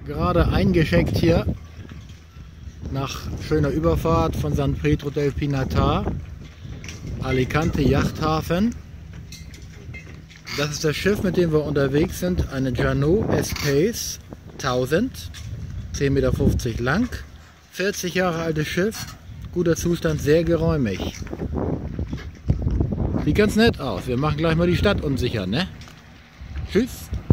Gerade eingeschickt hier nach schöner Überfahrt von San Pedro del Pinatar, Alicante Yachthafen. Das ist das Schiff, mit dem wir unterwegs sind, eine Jeanneau Espace 1000, 10,50 Meter lang, 40 Jahre altes Schiff, guter Zustand, sehr geräumig. Sieht ganz nett aus. Wir machen gleich mal die Stadt unsicher, ne? Tschüss!